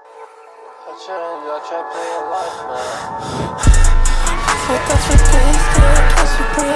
I try playing life, man. Fuck, that's what they did.